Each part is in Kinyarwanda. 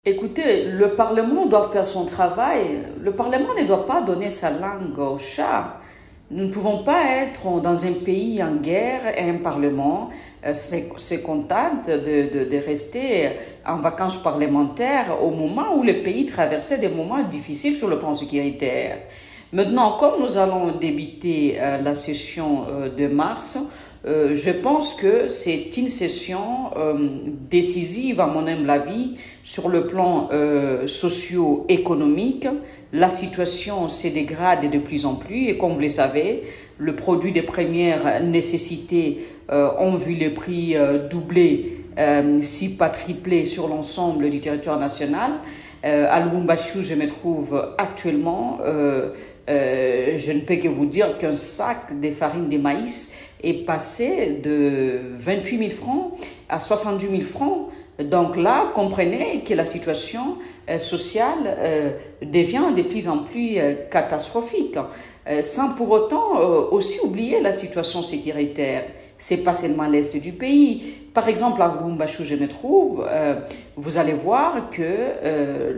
Écoutez, le Parlement doit faire son travail. Le Parlement ne doit pas donner sa langue au chat. Nous ne pouvons pas être dans un pays en guerre et un Parlement se contente de rester en vacances parlementaires au moment où le pays traversait des moments difficiles sur le plan sécuritaire. Maintenant, comme nous allons débuter la session de mars, je pense que c'est une session décisive, à mon humble avis, sur le plan socio-économique. La situation se dégrade de plus en plus et comme vous le savez, le produit des premières nécessités ont vu le prix doubler, si pas tripler sur l'ensemble du territoire national. À Lubumbashi, je me trouve actuellement, je ne peux que vous dire qu'un sac de farine de maïs est passé de 28 000 francs à 70 000 francs. Donc là, comprenez que la situation sociale devient de plus en plus catastrophique, sans pour autant aussi oublier la situation sécuritaire. C'est pas seulement l'est du pays. Par exemple, à Lubumbashi, je me trouve, vous allez voir que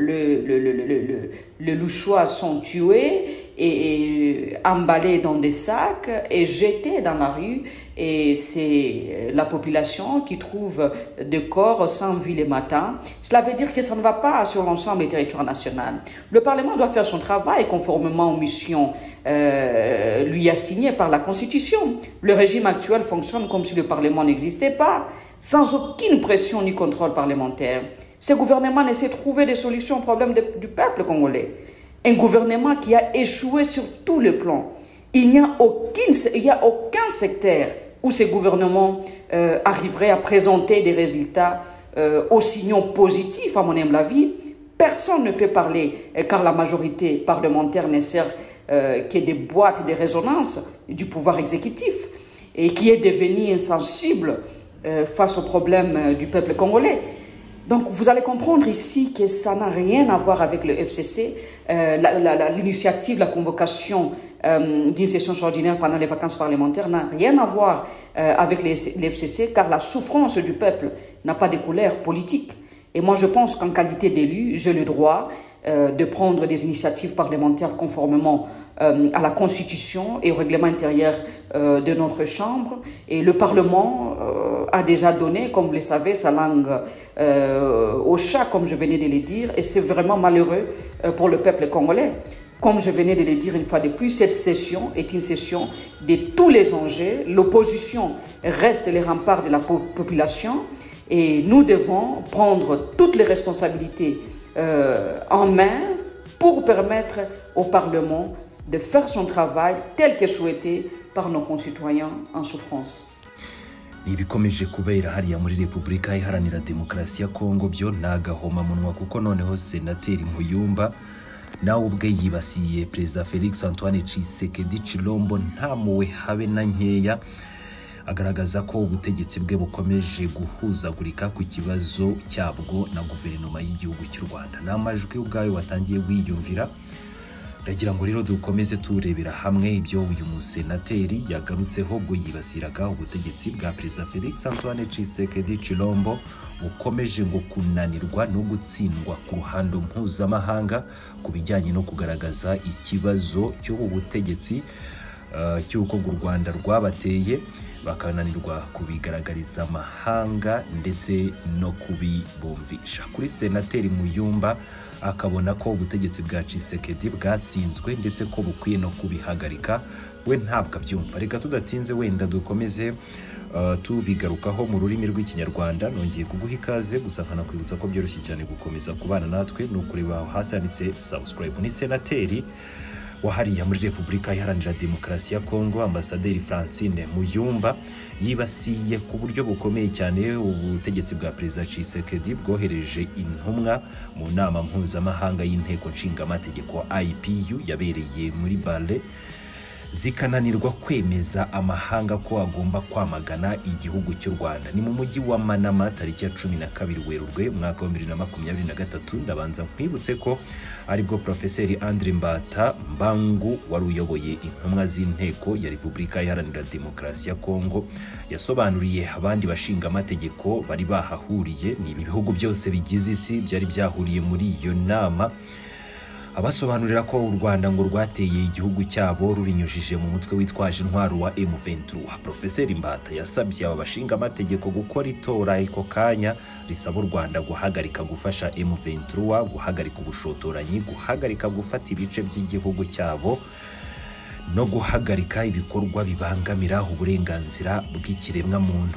les Louchois sont tués et emballés dans des sacs et jetés dans la rue. Et c'est la population qui trouve des corps sans vie le matin. Cela veut dire que ça ne va pas sur l'ensemble du territoire national. Le Parlement doit faire son travail conformément aux missions lui assignées par la Constitution. Le régime actuel fonctionne comme si le Parlement n'existait pas, sans aucune pression ni contrôle parlementaire. Ce gouvernement essaie de trouver des solutions aux problèmes du peuple congolais. Un gouvernement qui a échoué sur tous les plans. Il n'y a aucun secteur où ce gouvernement arriverait à présenter des résultats aussi positifs, à mon humble avis. Personne ne peut parler, car la majorité parlementaire ne sert que des boîtes de résonance du pouvoir exécutif et qui est devenu insensible face aux problèmes du peuple congolais. Donc, vous allez comprendre ici que ça n'a rien à voir avec le FCC. L'initiative, la convocation d'une session extraordinaire pendant les vacances parlementaires n'a rien à voir avec le FCC, car la souffrance du peuple n'a pas de couleur politique. Et moi, je pense qu'en qualité d'élu, j'ai le droit de prendre des initiatives parlementaires conformément à la Constitution et au règlement intérieur de notre Chambre. Et le Parlement a déjà donné, comme vous le savez, sa langue au chat, comme je venais de le dire, et c'est vraiment malheureux pour le peuple congolais. Comme je venais de le dire une fois de plus, cette session est une session de tous les enjeux. L'opposition reste les remparts de la population et nous devons prendre toutes les responsabilités en main pour permettre au Parlement de faire son travail tel que souhaité par nos concitoyens en souffrance. Ibikomeje kubera hariya muri Repubulika Iharanira Demokarasi ya Kongo byo nagahomamunwa kuko noneho Senateri Muyumba nawe ubwe yibasiye Perezida Felix Antoine Tshisekedi Tshilombo ntamuwe habe na nkeya, agaragaza ko ubutegetsi bwe bukomeje guhuzagurika ku kibazo cyabwo na guverinoma y'igihugu cy'u Rwanda. N'amajwi ubwayo watangiye wiyumvira. Ndagira ngo rero dukomeze turebera hamwe ibyo uyu musenateri yagarutseho bwo yibasiraga ubutegetsi bwa Perezida Felix Antoine Tshisekedi Tshilombo bukomeje ngo kunanirwa no gutsindwa ku ruhando mpuzamahanga ku bijyanye no kugaragaza ikibazo cy'ubu butegetsi cy'uko u Rwanda rwabateye bakananirwa kubigaragariza amahanga ndetse no kubibumvisha. Kuri Senateri Muyumba akabona ko ubutegetsi bwa Tshisekedi bwatsinzwe ndetse ko bukwiye no kubihagarika, we ntabwo abyumva. Reka tudatinze wenda dukomeze tubigarukaho mu rurimi rw'ikinyarwanda. Nongeye kuguha ikaze, gusa nkanakwibutsa ko byoroshye cyane gukomeza kubana natwe no kureba hasi handitse subscribe. Ni Senateri wahariya muri Repubulika Iharanira Demokarasi ya Kongo, Ambasaderi Francine Muyumba yibasiye ku buryo bukomeye cyane ubutegetsi bwa Perezida Tshisekedi bwohereje intumwa mu nama mpuzamahanga y'inteko nshingamategeko IPU yabereye muri Bale zikananirwa kwemeza amahanga ko agomba kwamagana igihugu cy'u Rwanda. Ni mu mujyi wa Manama tariki ya 12 Werurwe mwaka wa 2023. Ndabanza nkwibutse ko aribwo Profeseri Andre Mbata Mbangu wari uyoboye intumwa z'inteko ya Repubulika Iharanira Demokarasi ya Kongo yasobanuriye abandi bashinga amategeko bari bahahuriye. Ni ibihugu byose bigize isi byari byahuriye muri iyo nama, abasobanurira ko u Rwanda ngo rwateye igihugu cyabo rubinyujije mu mutwe witwaje intwaro wa M23. Profeseri Mbata yasabye aba bashinga amategeko gukora itora iko kanya risaba u Rwanda guhagarika gufasha M23, guhagarika ubushotoranyi, guhagarika gufata ibice by'igihugu cyabo no guhagarika ibikorwa bibangamira uburenganzira bw'ikiremwa muntu.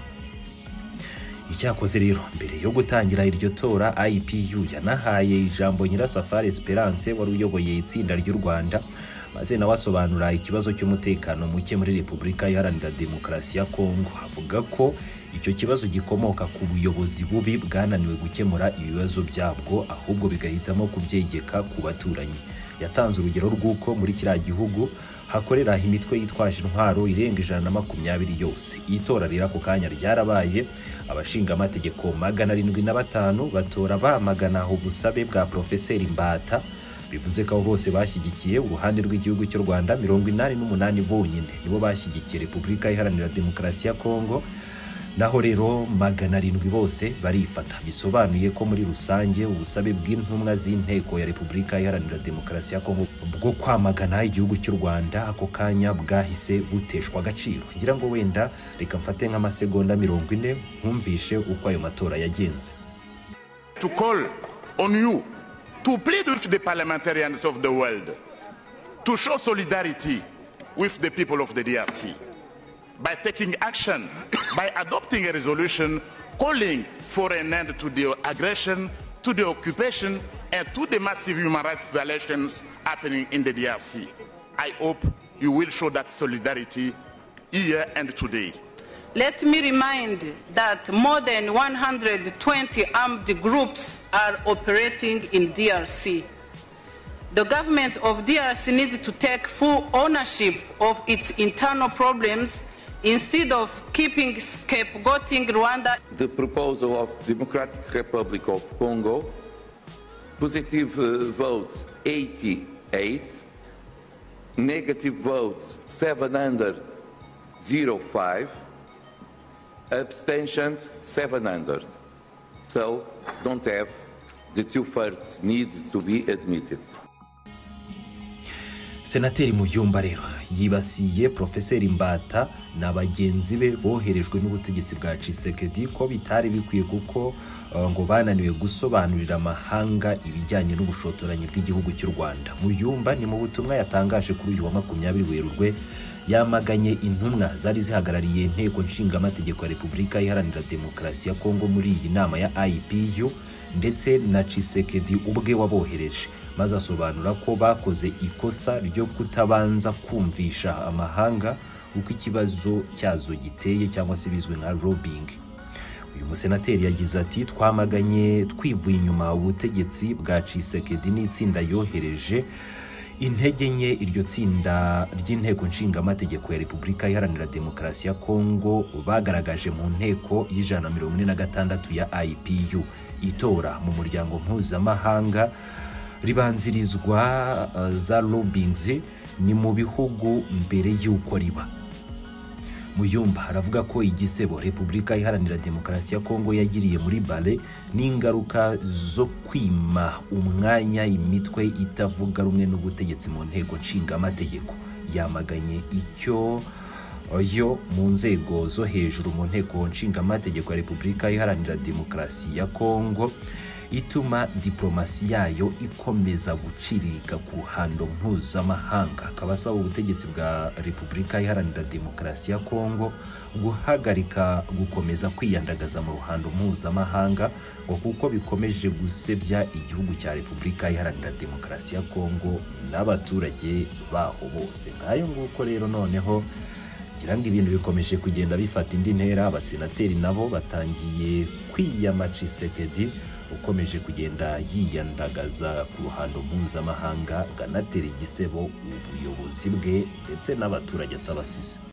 Icyakoze rero mbere yo gutangira iryo tora, IPU yanahaye ijambo Nyirasafari Esperance wari uyoboye itsinda ry'u Rwanda, maze nawe asobanura ikibazo cy'umutekano muke muri Repubulika Iharanira Demokarasi ya Kongo. Avuga ko icyo kibazo gikomoka ku buyobozi bubi bwananiwe gukemura ibibazo byabwo, ahubwo bigahitamo kubyegeka ku baturanyi. Yatanze urugero rw'uko muri kiriya gihugu hakorera imitwe yitwaje intwaro irenga 120 yose. Itora rira ku kanya ryarabaye, abashinga amategeko 705 batora bamagana ubusabe bwa Profeseri Mbata, bivuze ko bose bashyigikiye uruhande rw'igihugu cy'u Rwanda. 88 bonyine nibo bashyigikiye Repubulika Iharanira Demokarasi ya Kongo, naho rero 700 bose barifata. Bisobanuye ko muri rusange ubusabe bw'intumwa z'inteko ya Repubulika Iharanira Demokarasi ya Kongo bwo kwamagana igihugu cy'u Rwanda ako kanya bwahise buteshwa agaciro. Ngira ngo wenda reka mfate nk'amasegonda 40 nkumvishe uko ayo matora yagenze. To call on you to plead with the parliamentarians of the world to show solidarity with the people of the DRC by taking action, by adopting a resolution calling for an end to the aggression, to the occupation, and to the massive human rights violations happening in the DRC. I hope you will show that solidarity here and today. Let me remind that more than 120 armed groups are operating in DRC. The government of DRC needs to take full ownership of its internal problems instead of keeping scapegoating Rwanda. The proposal of Democratic Republic of Congo, positive votes 88, negative votes 705, abstentions 700. So don't have the 2/3 need to be admitted. Senateri Muyumba rero yibasiye Profeseri Mbata na bagenzi be boherejwe n'ubutegetsi bwa Tshisekedi ko bitari bikwiye kuko ngo bananiwe gusobanurira amahanga ibijyanye n'ubushotoranyi bw'igihugu cy'u Rwanda. Muyumba ni mu butumwa yatangaje kuri uyu wa 20 Werurwe yamaganye intumwa zari zihagarariye inteko nshinga amategeko ya Repubulika Iharanira Demokarasi ya Kongo muri iyi nama ya IPU ndetse na Tshisekedi ubwe wabohereje, maze asobanura ko bakoze ikosa ryo kutabanza kumvisha amahanga uko ikibazo cyazo giteye cyangwa se bizwe nka lobbying. Uyu musenateri yagize ati twamaganye twivuye inyuma ubutegetsi bwa Tshisekedi n'itsinda yohereje intege nke iryo tsinda ry'inteko nshinga amategeko ya Repubulika Iharanira Demokarasi ya Kongo bagaragaje mu nteko y'146 ya IPU. Itora mu muryango mpuzamahanga ribanzirizwa za lobbyings ni mu bihugu mbere y'uko riba. Muyumba aravuga ko igisebo Repubulika Iharanira Demokarasi ya Kongo yagiriye muri Bale n'ingaruka zo kwima umwanya imitwe itavuga rumwe n'ubutegetsi mu nteko nshinga amategeko. Yamaganye icyo yo mu nzego zo hejuru mu nteko nshinga amategeko ya Repubulika Iharanira Demokarasi ya Kongo ituma diplomasi yayo ikomeza gucirika ku ruhando mpuzamahanga. Akabasaba ubutegetsi bwa Repubulika Iharanira Demokarasi ya Kongo guhagarika gukomeza kwiyandagaza mu ruhando mpuzamahanga ngo kuko bikomeje gusebya igihugu cya Repubulika Iharanira Demokarasi ya Kongo n'abaturage baho bose. Ngayo nguko rero noneho kiranga ibintu bikomeje kugenda bifata indi ntera. Abasenateri nabo batangiye kwiyama Tshisekedi ukomeje kugenda yiyandagaza ku ruhando mpuzamahanga, ganatera igisebo ubuyobozi bwe ndetse n'abaturage atabasize.